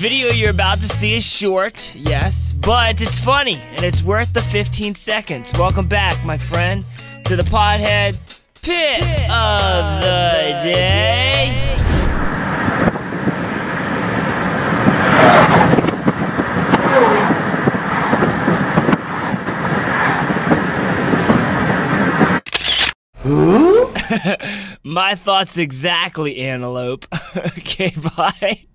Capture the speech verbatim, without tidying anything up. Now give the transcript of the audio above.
video you're about to see is short, yes, but it's funny, and it's worth the fifteen seconds. Welcome back, my friend, to the Pothead Pick of the Day. My thoughts exactly, antelope. Okay, bye.